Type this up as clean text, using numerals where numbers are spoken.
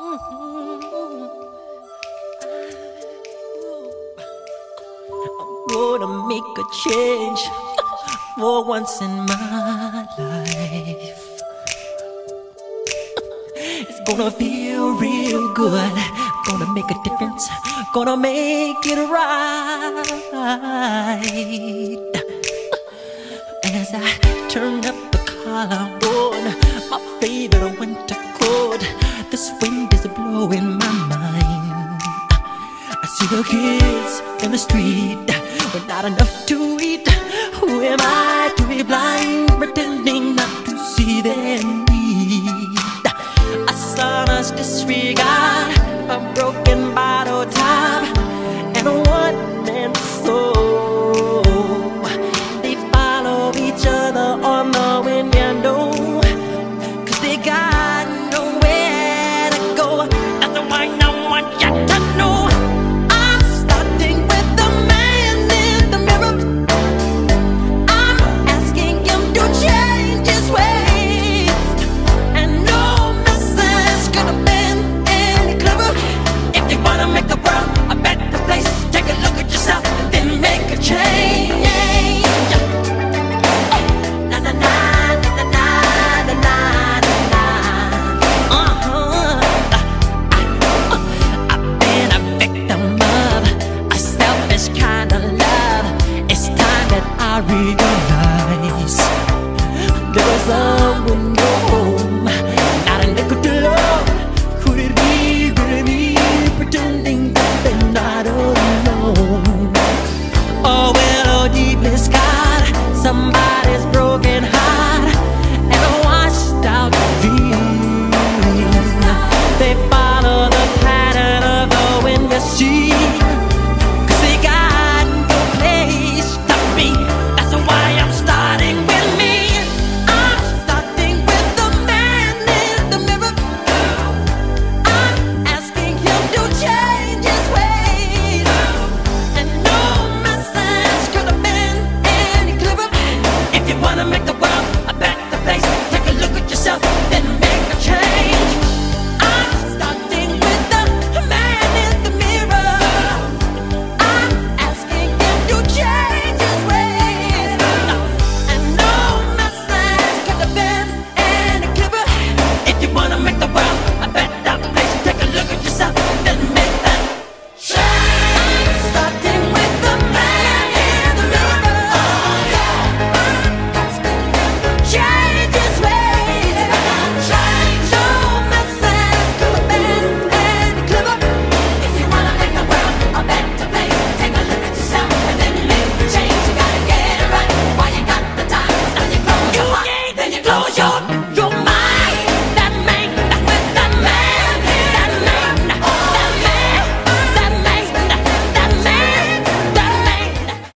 Gonna make a change for once in my life. It's gonna feel real good. Gonna make a difference. Gonna make it right. As I turn up the collar on my favorite winter coat, this wind is blowing my mind. I see the kids in the street with not enough to eat. Who am I to be blind, pretending not to see their need? A son's disregard, a broken bottle top, and a one-man soul. They follow each other on the wind, you know, 'cause they got nowhere to go. That's why no one got to know. I'm starting with the man in the mirror. I'm asking him to change his ways, and no message could have been any clearer. If you wanna make the world a better place, take a look at yourself and then make a change. Na na na na na na na na. I've been a victim of a selfish kind of love. It's time that I realize there was someone